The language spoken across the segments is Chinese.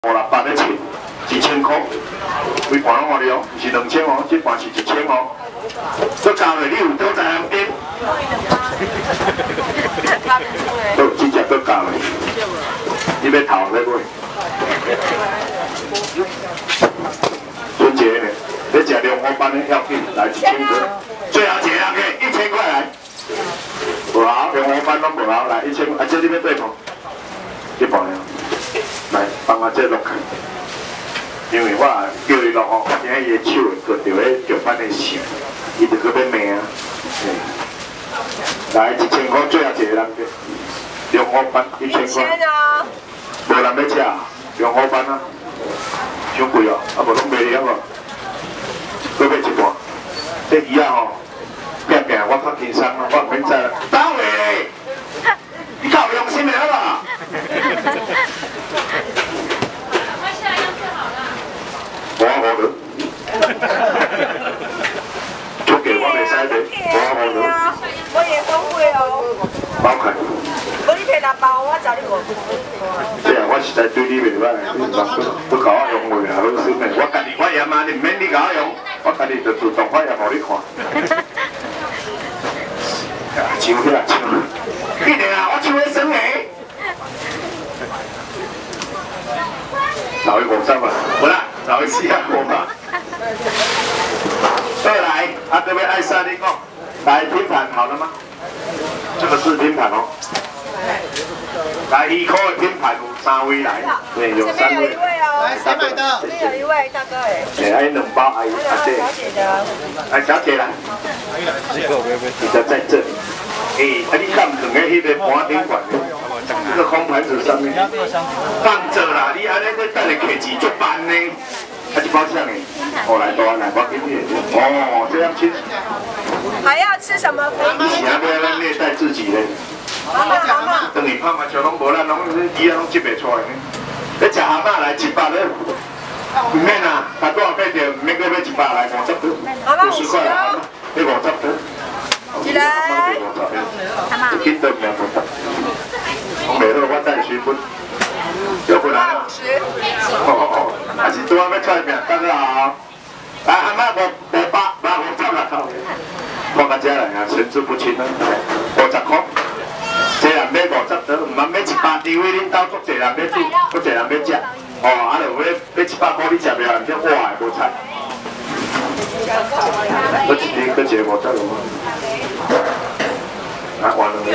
500咧切，1000块，规盘拢互你哦，毋是2000哦，这盘是1000哦。再加落你有倒在人点？倒这只倒加落，你要头要买？春节呢，你食龙虎班的要紧，来1000块，最后一个人给1000块来。无好，龙虎班拢无好，来1000块，啊，这你要对盘？这盘呀。 来，帮我这落开，因为我叫伊落哦，今日伊的手会割到迄石板的线，伊就搁要骂啊。来，1000块最后一个人给，龙虎班1000块。无人要吃，龙虎班啊，伤贵哦，啊无拢卖了无，搁买一半。这鱼啊吼，拼拼我较轻松啊，我唔免知啦。倒位，你够用心的好吧？我的，出给我袂使的，我的。 我也讲过哦。 包开。 我你摕6包，我找你5。 对啊，我实在对你袂歹，你不搞我用话啊，好心的。我家己发炎啊，你唔免你搞我用，我家己就自动发炎互你看。抢起来抢！一定啊，我抢会生诶。 找一50嘛，不啦，找一400嘛。再来，啊这边爱沙丁哦，来拼盘好了吗？这个是拼盘哦。来1块的拼盘有3位来，对，有3位。 这边有一位哦， 来谁买的？ 这边有一位大哥哎。 哎，2包阿姨阿姐。 小姐的。 来小姐来。你就在这里。哎，啊你敢放在迄个盘顶管的？ 这个空盘子上面放着啦，你安尼在等下客钱足办呢，还一包酱呢，哦来多来我给你，哦这样亲。 还要吃什么？ 你是安要虐待自己呢？ 妈妈。 等你拍麻将拢无啦，拢鱼啊拢接袂出来呢。你吃蛤蟆来100了，唔免啦，他多少块钱？唔免搁买100来50个，50块啦，你50个。 起来。 紧得命不得。 我袂好，我等水分，要不然，哦，还是拄仔要出来命，大家好，来阿妈550啦，看到这来啊，神志不清啊，50块，一人买50个，唔通买100张，因为恁兜足侪人要煮，足侪人要食，哦，啊，就买100块，你食袂完，这我也无菜，搁一个50个吗？啊，完了没？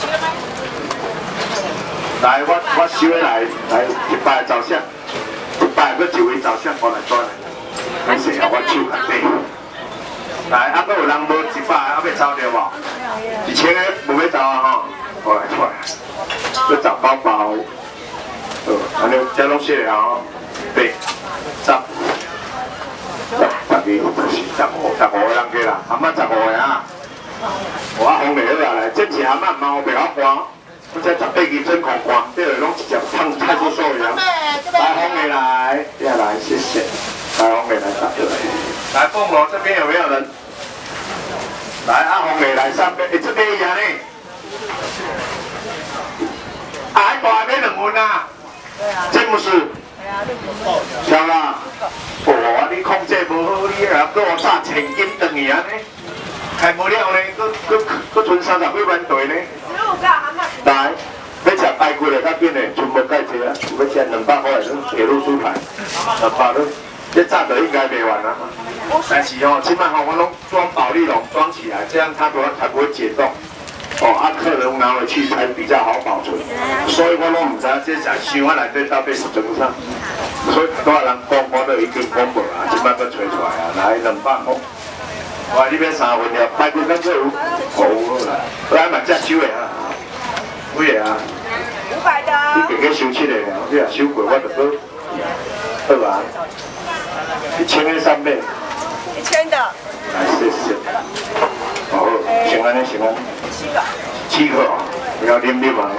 来，我收起来，100个照相，100个一位照相，我来转来。歹势啊，我手较短。来，啊，搁有人无100个，啊，要走着无？1000个无要走啊吼，我来出来，要找包包。安尼这拢写了吼，8、10、12、15个人过啦，阿妈15个啊。我红袂好啊，来，这是阿妈猫袂晓看。 我才18支真空光，这个拢直接烫太出手一样。来红梅来，要来谢谢。来红梅来打对。来凤楼这边有没有人？来阿红梅来上边，这边一样呢。还大边2份啊？这不是？晓啦？哦，你控制无好，你啊搁我炸千斤等去安尼，开无了呢，搁剩30几万袋呢。 15个蛤蟆。 来，要吃排骨的较紧的，全部改济啊！要吃200块的铁路猪排，200了，这炸的应该卖完了。但是哦，起码吼我拢装保丽龙装起来，这样它才不会解冻。哦，啊，客人拿回去才比较好保存。所以我拢唔知这只箱啊内底到底是怎啥。所以多少人公布都已经公布啊，起码都吹出来啊，来200块。 我你要3份了，排骨跟这有，好啦，来嘛只收的啊，几个啊 500的。 你给收起来了，你若收过我就搁，好吧？1000个3百。 1000的。 来谢谢。好，行安尼行安尼。7个哦，要啉嘛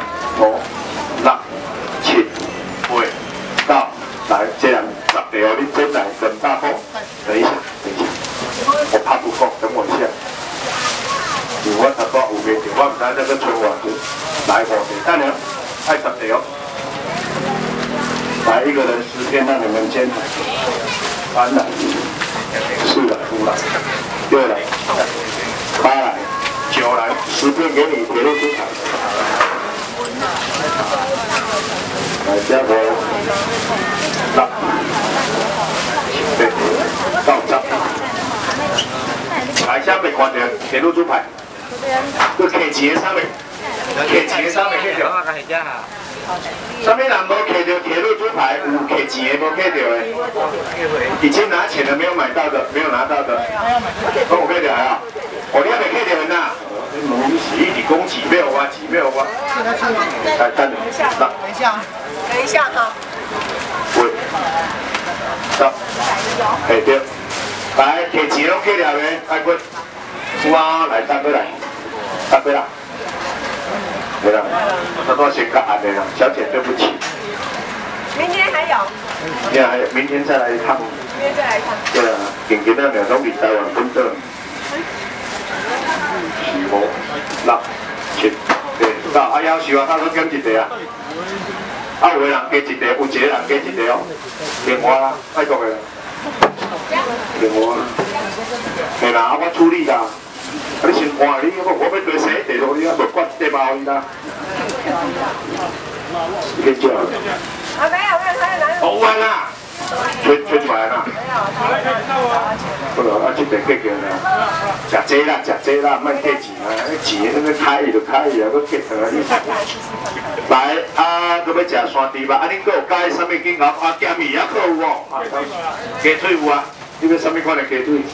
？5、6、7、8、9，来这样10个哦，你真来200块，等一下，等一下。 我怕不够，等我一下。我差不多5个，我唔知这个春晚就来5个，等下爱10个哦。来来一个人10片让你们煎，3来，4来，5来，6来，8来，9来，10片给你铁路猪排。来加个10，对，到10。来，下面看到铁路猪排，佮客钱的啥物？客钱的啥物客着？上面人无客着铁路猪排，有客钱的无客着的。已经拿钱了没有买到的，没有拿到的，跟我客着啊！我你还没客着呢。你是一直讲几秒啊？几秒啊？来，等一下哈。喂，走，下对。来，客钱拢客了没？爱滚。有啊，来，搭过来，搭过来。对了，他都先看安的啦，小姐对不起。 明天还有。 明天再来一趟。 明天再来一趟。 对啊，今那两拢离台湾本岛。4、5、6、7，对，到啊，要求啊，他说减一个啊。啊，有个人加一个，有一个人加一个哦。电话啦，泰国的。电话。嘿啦，啊，我处理啦。啊，你先换你，我要对洗地落你啊，无管地包你啦。你去叫。 啊，没有，他在哪里？ 好玩啦，吹出来啦。好了，啊，这边结叫啦，食这啦，莫计钱啊，钱那个开伊就开伊啊，搁结啊。来，啊，搁要食山猪肉，啊，恁搁有介啥物景牛啊？咸鱼还搁有哦，鸡腿有啊，你要啥物款的鸡腿？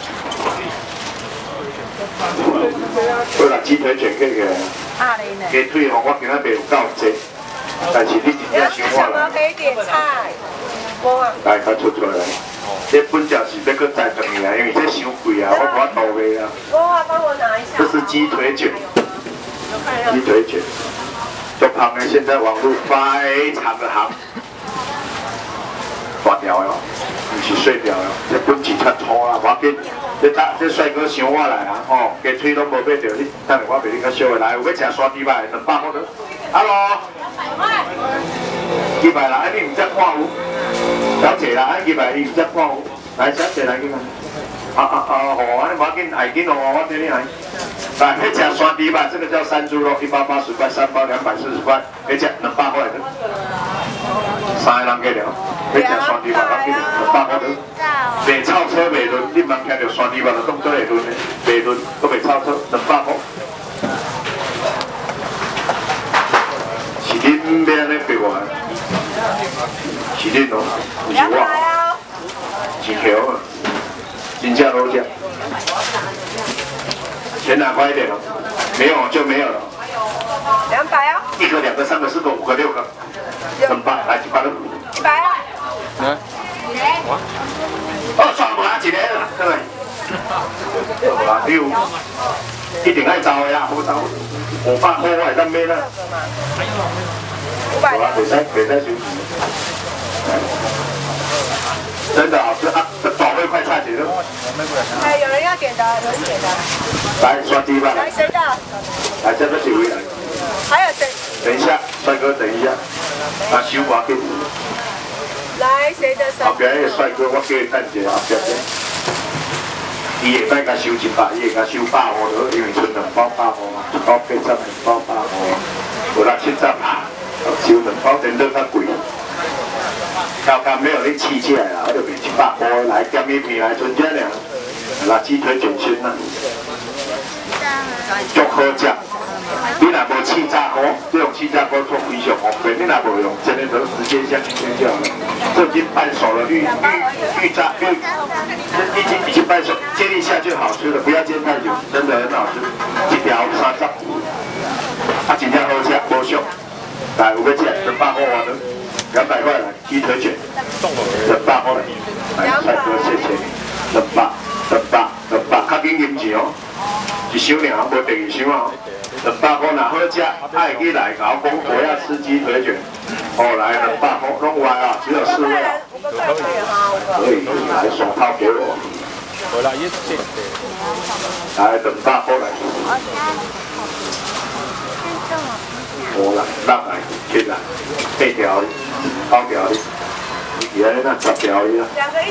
好啦，鸡腿全结个。鸡腿吼，我今仔袂有够济，但是你真正想我啦。 可以点菜。 来，较出来。这本只是要搁再等你啊，因为这伤贵啊，我无法度卖啊。 帮我拿一下。 这是鸡腿卷，鸡腿卷，做胖的现在网络非常的行，大条的哦，不是碎条的，这本钱较粗啦，我紧，这帅哥想我来啊，吼，鸡腿拢无买着，你等下我陪你较小的来，有要食山猪肉200块的 ，Hello。200啦，你唔只看有，小姐啦，200你唔只看有，来小姐来去嘛。好，安尼无要紧，爱紧哦，我给你来。来，要吃山猪肉，这个叫山猪肉，180块，3包240块，要吃200块的。3个人计了，要吃山猪肉，我给你200块的。袂超车袂轮，你莫听到山猪肉就当做会轮的，袂轮，搁袂超车，200块。是恁要安尼对我？是恁哦，不是我。是条啊，真正好吃。钱拿快一点哦，没有就没有了。 200哦。 1个、2个、3个、4个、5个、6个，200，来100了。 100啊。 哦，算无啊，一个啦，对。好啦，你有一定爱走的啦，好走。500块我会当买啦。好啦，袂使收钱。真的好吃啊！这保卫快差点了。 哎，有人要点的，有人点的。 来，刷低吧。 来谁的？ 来，这边几位来？ 还有谁？ 等一下，帅哥，等一下。啊，收我给。 来谁的？ 后边那个帅哥，我叫伊等一下，后边。伊会使甲收100，伊会甲收150了，因为剩2包150嘛，1包800，2包150，有670啊，收2包真都较贵。刚刚没有你气起来啦，我就卖100块来咸米片来存这俩，那鸡腿卷心啦，足好食。你若无气炸锅，这种气炸锅做非常方便。你若无用真的都直接下去煎就好了。这已经半熟了，预炸已经半熟，煎一下就好吃了，不要煎太久，真的很好吃。一条30，啊，真正好吃，无俗。来，有要吃200块的。200块来，鸡腿卷，200块来，来帅哥谢谢，200，较紧银钱哦，一箱尔，无第2箱哦，200块若好食，爱去来甲我讲我要吃鸡腿卷，哦来200块，拢有啊，只有4位啊，可以，来手套给我，来200块来。5来、6来、7来、8条的、9条的， 是安尼那10条伊啊。 2个